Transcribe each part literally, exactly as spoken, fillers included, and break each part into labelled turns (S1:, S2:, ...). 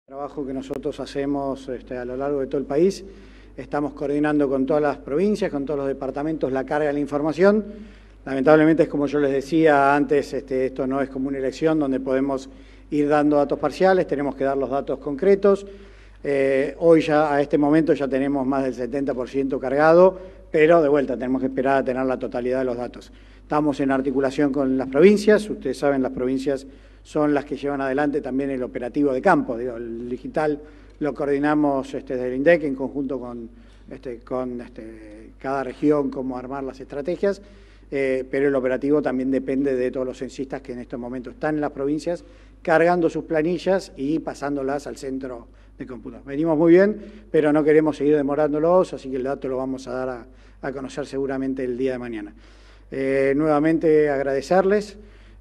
S1: Trabajo que nosotros hacemos este, a lo largo de todo el país. Estamos coordinando con todas las provincias, con todos los departamentos la carga de la información. Lamentablemente, es como yo les decía antes, este, esto no es como una elección donde podemos ir dando datos parciales, tenemos que dar los datos concretos. Eh, hoy ya, a este momento, ya tenemos más del setenta por ciento cargado, pero de vuelta tenemos que esperar a tener la totalidad de los datos. Estamos en articulación con las provincias, ustedes saben, las provincias son las que llevan adelante también el operativo de campo. Digo, el digital lo coordinamos este, desde el INDEC en conjunto con, este, con este, cada región, cómo armar las estrategias, eh, pero el operativo también depende de todos los censistas que en estos momentos están en las provincias cargando sus planillas y pasándolas al centro de cómputo. Venimos muy bien, pero no queremos seguir demorándolos, así que el dato lo vamos a dar a, a conocer seguramente el día de mañana. Eh, nuevamente agradecerles.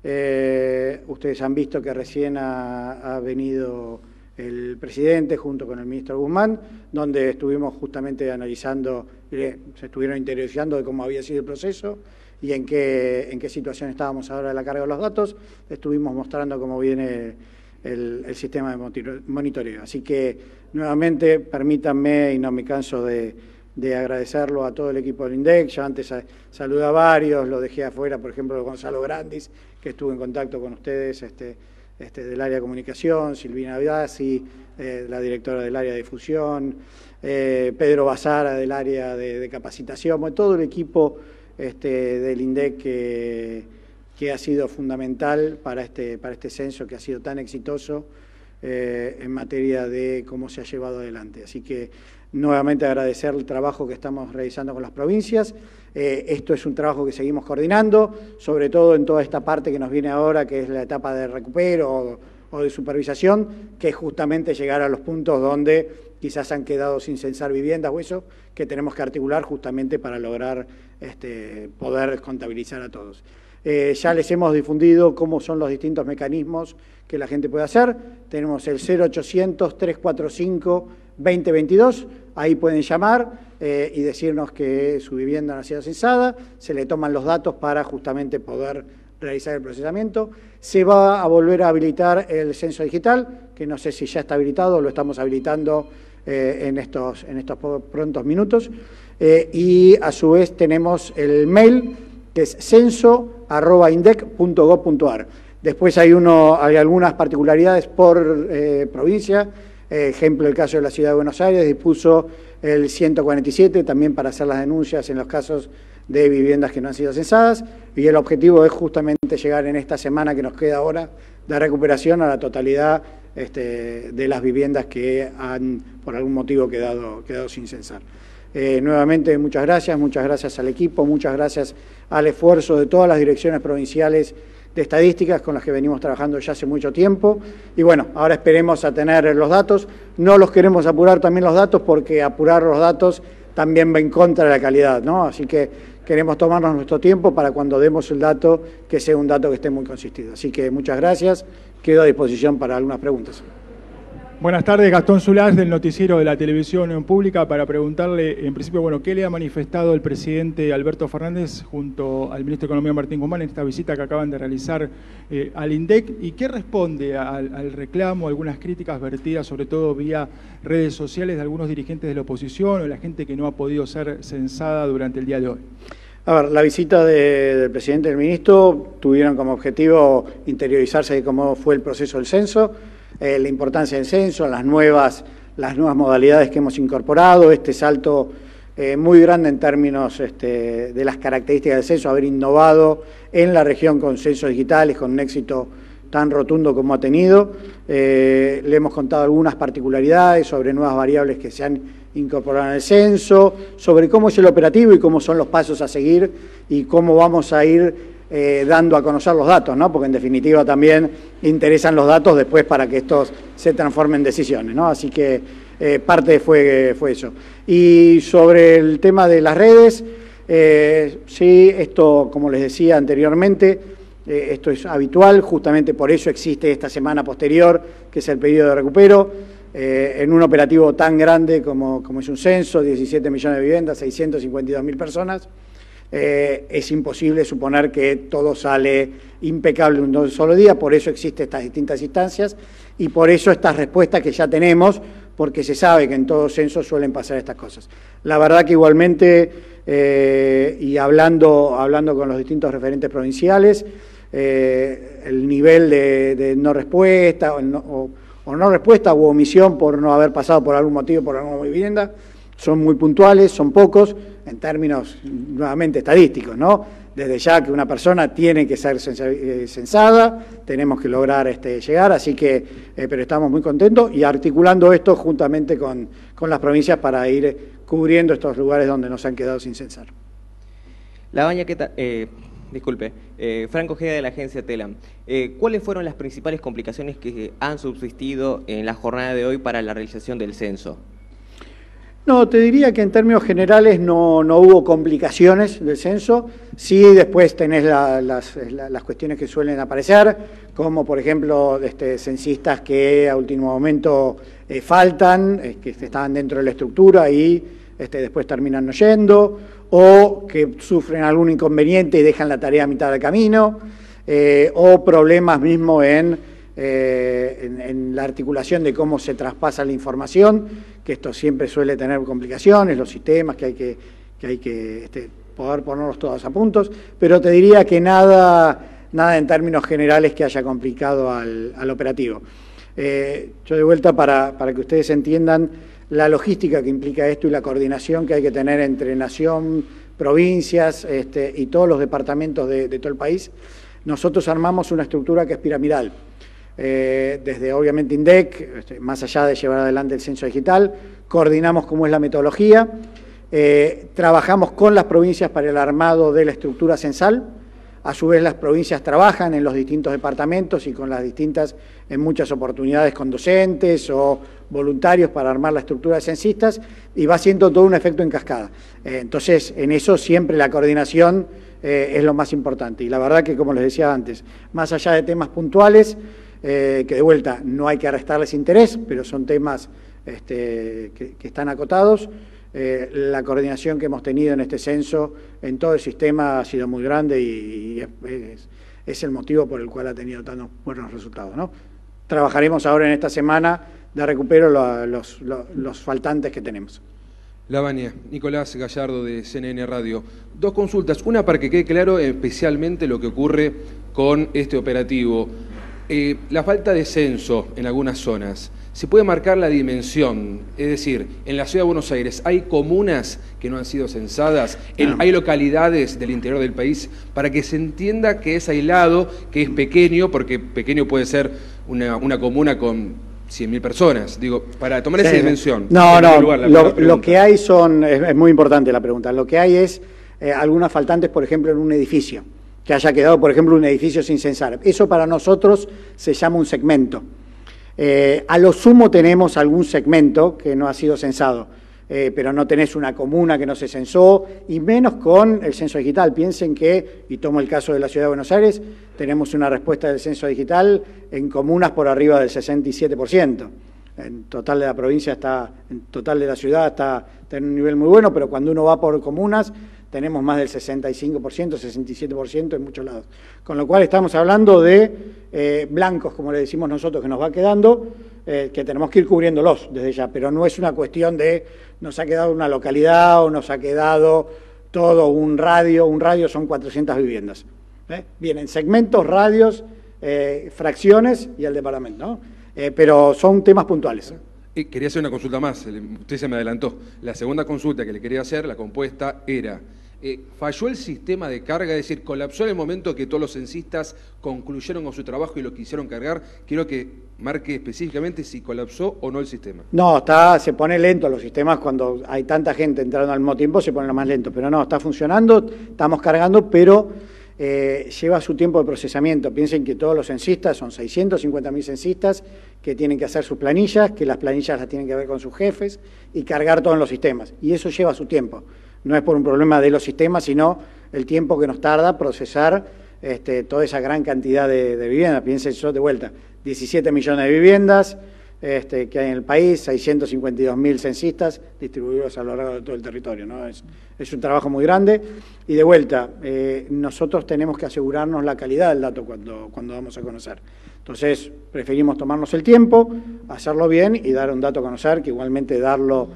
S1: Eh, ustedes han visto que recién ha, ha venido el presidente junto con el ministro Guzmán, donde estuvimos justamente analizando, eh, se estuvieron interiorizando de cómo había sido el proceso y en qué, en qué situación estábamos ahora de la carga de los datos. Estuvimos mostrando cómo viene el, el sistema de monitoreo. Así que, nuevamente, permítanme, y no me canso de, de agradecerlo a todo el equipo del INDEC. Ya antes saludé a varios, lo dejé afuera, por ejemplo, Gonzalo Grandis, que estuvo en contacto con ustedes este, este, del área de comunicación, Silvina Biasi, eh, la directora del área de difusión, eh, Pedro Basara del área de, de capacitación, bueno, todo el equipo este, del INDEC que, que ha sido fundamental para este, para este censo que ha sido tan exitoso eh, en materia de cómo se ha llevado adelante. Así que nuevamente agradecer el trabajo que estamos realizando con las provincias. Eh, esto es un trabajo que seguimos coordinando, sobre todo en toda esta parte que nos viene ahora, que es la etapa de recupero o, o de supervisación, que es justamente llegar a los puntos donde quizás han quedado sin censar viviendas o eso, que tenemos que articular justamente para lograr este, poder contabilizar a todos. Eh, ya les hemos difundido cómo son los distintos mecanismos que la gente puede hacer. Tenemos el cero ochocientos, trescientos cuarenta y cinco, veinte veintidós, ahí pueden llamar eh, y decirnos que su vivienda no ha sido censada, se le toman los datos para justamente poder realizar el procesamiento. Se va a volver a habilitar el censo digital, que no sé si ya está habilitado o lo estamos habilitando eh, en, estos, en estos prontos minutos, eh, y a su vez tenemos el mail, que es censo arroba indec punto gob punto ar. Después hay, uno, hay algunas particularidades por eh, provincia. Eh, ejemplo, el caso de la Ciudad de Buenos Aires dispuso el ciento cuarenta y siete también para hacer las denuncias en los casos de viviendas que no han sido censadas, y el objetivo es justamente llegar en esta semana que nos queda ahora de recuperación a la totalidad este, de las viviendas que han por algún motivo quedado, quedado sin censar. Eh, nuevamente, muchas gracias, muchas gracias al equipo, muchas gracias al esfuerzo de todas las direcciones provinciales de estadísticas con las que venimos trabajando ya hace mucho tiempo. Y bueno, ahora esperemos a tener los datos. No los queremos apurar también los datos, porque apurar los datos también va en contra de la calidad, ¿no? Así que queremos tomarnos nuestro tiempo para cuando demos el dato, que sea un dato que esté muy consistido. Así que muchas gracias, quedo a disposición para algunas preguntas.
S2: Buenas tardes, Gastón Zulás, del noticiero de la televisión pública, para preguntarle, en principio, bueno, ¿qué le ha manifestado el presidente Alberto Fernández junto al ministro de Economía Martín Guzmán en esta visita que acaban de realizar eh, al INDEC? ¿Y qué responde al, al reclamo, algunas críticas vertidas, sobre todo vía redes sociales, de algunos dirigentes de la oposición o de la gente que no ha podido ser censada durante el día de hoy?
S1: A ver, la visita de, del presidente y del ministro tuvieron como objetivo interiorizarse de cómo fue el proceso del censo, Eh, la importancia del censo, las nuevas, las nuevas modalidades que hemos incorporado, este salto eh, muy grande en términos este, de las características del censo, haber innovado en la región con censos digitales, con un éxito tan rotundo como ha tenido. Eh, le hemos contado algunas particularidades sobre nuevas variables que se han incorporado en el censo, sobre cómo es el operativo y cómo son los pasos a seguir y cómo vamos a ir Eh, dando a conocer los datos, ¿no? Porque en definitiva también interesan los datos después para que estos se transformen en decisiones, ¿no? Así que eh, parte fue, fue eso. Y sobre el tema de las redes, eh, sí, esto, como les decía anteriormente, eh, esto es habitual, justamente por eso existe esta semana posterior, que es el periodo de recupero, eh, en un operativo tan grande como, como es un censo, diecisiete millones de viviendas, seiscientas cincuenta y dos mil personas. Eh, es imposible suponer que todo sale impecable en un solo día, por eso existen estas distintas instancias Y por eso estas respuestas que ya tenemos, porque se sabe que en todo censo suelen pasar estas cosas. La verdad que igualmente, eh, y hablando, hablando con los distintos referentes provinciales, eh, el nivel de, de no respuesta o no, o, o no respuesta u omisión por no haber pasado por algún motivo por alguna vivienda, son muy puntuales, son pocos, en términos nuevamente estadísticos, ¿no? Desde ya que una persona tiene que ser censada, tenemos que lograr este, llegar, así que, eh, pero estamos muy contentos y articulando esto juntamente con, con las provincias para ir cubriendo estos lugares donde nos han quedado sin censar.
S3: Labaña, ¿qué tal? Eh, disculpe, eh, Franco Ojeda de la agencia TELAM. Eh, ¿Cuáles fueron las principales complicaciones que han subsistido en la jornada de hoy para la realización del censo?
S1: No, te diría que en términos generales no, no hubo complicaciones del censo, sí después tenés la, las, la, las cuestiones que suelen aparecer, como por ejemplo este, censistas que a último momento eh, faltan, eh, que estaban dentro de la estructura y este, después terminan no yendo, o que sufren algún inconveniente y dejan la tarea a mitad del camino, eh, o problemas mismo en... Eh, en, en la articulación de cómo se traspasa la información, que esto siempre suele tener complicaciones, los sistemas que hay que, que, hay que este, poder ponerlos todos a puntos, pero te diría que nada, nada en términos generales que haya complicado al, al operativo. Eh, yo de vuelta para, para que ustedes entiendan la logística que implica esto y la coordinación que hay que tener entre nación, provincias este, y todos los departamentos de, de todo el país, nosotros armamos una estructura que es piramidal. Eh, desde obviamente INDEC, este, más allá de llevar adelante el censo digital, coordinamos cómo es la metodología, eh, trabajamos con las provincias para el armado de la estructura censal, a su vez las provincias trabajan en los distintos departamentos y con las distintas, en muchas oportunidades con docentes o voluntarios para armar la estructura de censistas y va siendo todo un efecto en cascada. Eh, entonces, en eso siempre la coordinación eh, es lo más importante y la verdad que, como les decía antes, más allá de temas puntuales, Eh, que de vuelta no hay que restarles interés, pero son temas este, que, que están acotados. Eh, la coordinación que hemos tenido en este censo en todo el sistema ha sido muy grande y, y es, es el motivo por el cual ha tenido tan buenos resultados, ¿no? Trabajaremos ahora en esta semana de recupero lo, los, los, los faltantes que tenemos.
S4: Labaña, Nicolás Gallardo de C N N Radio. Dos consultas, una para que quede claro especialmente lo que ocurre con este operativo. Eh, la falta de censo en algunas zonas, ¿se puede marcar la dimensión? Es decir, en la Ciudad de Buenos Aires, ¿hay comunas que no han sido censadas? En, ¿Hay localidades del interior del país? Para que se entienda que es aislado, que es pequeño, porque pequeño puede ser una, una comuna con cien mil personas, digo, para tomar sí. esa dimensión.
S1: No, no, lugar, la, lo, la lo que hay son, es, es muy importante la pregunta, lo que hay es eh, algunas faltantes, por ejemplo, en un edificio, que haya quedado, por ejemplo, un edificio sin censar. Eso para nosotros se llama un segmento. Eh, a lo sumo tenemos algún segmento que no ha sido censado, eh, pero no tenés una comuna que no se censó, y menos con el censo digital. Piensen que, y tomo el caso de la Ciudad de Buenos Aires, tenemos una respuesta del censo digital en comunas por arriba del sesenta y siete por ciento. En total de la provincia está, en total de la ciudad está, está en un nivel muy bueno, pero cuando uno va por comunas, tenemos más del sesenta y cinco por ciento, sesenta y siete por ciento en muchos lados. Con lo cual estamos hablando de eh, blancos, como le decimos nosotros, que nos va quedando, eh, que tenemos que ir cubriéndolos desde ya, pero no es una cuestión de nos ha quedado una localidad o nos ha quedado todo un radio, un radio son cuatrocientas viviendas. ¿eh? Vienen segmentos, radios, eh, fracciones y el departamento, ¿no? Eh, pero son temas puntuales.
S4: Y quería hacer una consulta más, usted se me adelantó. La segunda consulta que le quería hacer, la compuesta, era, eh, ¿falló el sistema de carga? Es decir, ¿colapsó en el momento que todos los censistas concluyeron con su trabajo y lo quisieron cargar? Quiero que marque específicamente si colapsó o no el sistema.
S1: No, está, se pone lento los sistemas cuando hay tanta gente entrando al mismo tiempo, se pone más lento, pero no, está funcionando, estamos cargando, pero Eh, lleva su tiempo de procesamiento. Piensen que todos los censistas, son seiscientos cincuenta mil censistas que tienen que hacer sus planillas, que las planillas las tienen que ver con sus jefes y cargar todos los sistemas. Y eso lleva su tiempo. No es por un problema de los sistemas, sino el tiempo que nos tarda procesar este, toda esa gran cantidad de, de viviendas. Piensen yo de vuelta, diecisiete millones de viviendas este, que hay en el país, seiscientos cincuenta y dos mil censistas distribuidos a lo largo de todo el territorio, ¿no? Es, es un trabajo muy grande. Y de vuelta, eh, nosotros tenemos que asegurarnos la calidad del dato cuando, cuando vamos a conocer. Entonces, preferimos tomarnos el tiempo, hacerlo bien y dar un dato a conocer, que igualmente darlo,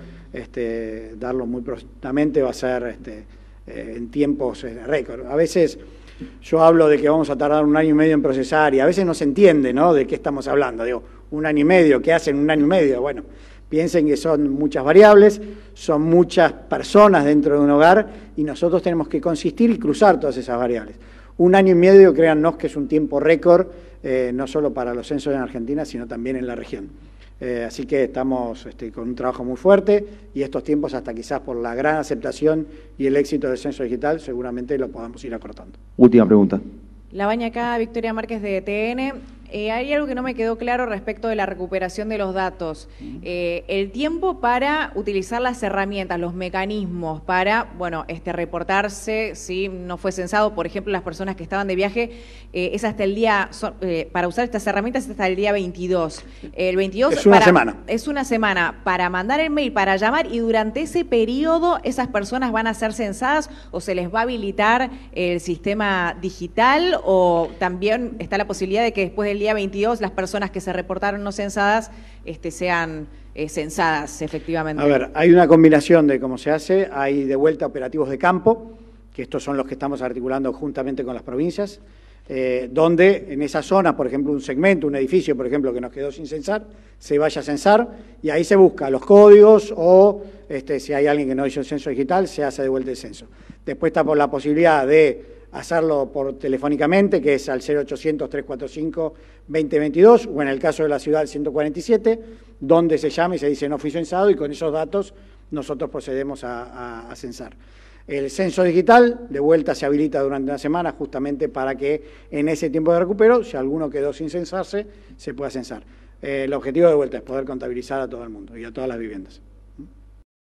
S1: este, darlo muy prontamente va a ser este, eh, en tiempos eh, récord. A veces yo hablo de que vamos a tardar un año y medio en procesar y a veces no se entiende, ¿no?, de qué estamos hablando. Digo, un año y medio, ¿qué hacen un año y medio? Bueno, piensen que son muchas variables, son muchas personas dentro de un hogar y nosotros tenemos que consistir y cruzar todas esas variables. Un año y medio, créannos que es un tiempo récord, eh, no solo para los censos en Argentina, sino también en la región. Eh, así que estamos este, con un trabajo muy fuerte y estos tiempos, hasta quizás por la gran aceptación y el éxito del censo digital, seguramente lo podamos ir acortando.
S5: Última pregunta.
S6: La baña acá, Victoria Márquez de T N. Eh, hay algo que no me quedó claro respecto de la recuperación de los datos. Eh, el tiempo para utilizar las herramientas, los mecanismos para, bueno, este, reportarse si no fue censado, por ejemplo, las personas que estaban de viaje, eh, es hasta el día, son, eh, para usar estas herramientas es hasta el día veintidós. El veintidós
S1: es una
S6: para,
S1: semana.
S6: Es una semana para mandar el mail, para llamar, y durante ese periodo esas personas van a ser censadas o se les va a habilitar el sistema digital, o también está la posibilidad de que después del día veintidós las personas que se reportaron no censadas este, sean eh, censadas efectivamente.
S1: A ver, hay una combinación de cómo se hace. Hay de vuelta operativos de campo, que estos son los que estamos articulando juntamente con las provincias, eh, donde en esa zona, por ejemplo, un segmento, un edificio, por ejemplo, que nos quedó sin censar, se vaya a censar y ahí se busca los códigos o este, si hay alguien que no hizo el censo digital, se hace de vuelta el censo. Después está por la posibilidad de hacerlo por telefónicamente, que es al cero ochocientos, trescientos cuarenta y cinco, veinte veintidós, o en el caso de la ciudad, el ciento cuarenta y siete, donde se llama y se dice no fui censado, y con esos datos nosotros procedemos a, a, a censar. El censo digital, de vuelta, se habilita durante una semana, justamente para que en ese tiempo de recupero, si alguno quedó sin censarse, se pueda censar. Eh, el objetivo de vuelta es poder contabilizar a todo el mundo y a todas las viviendas.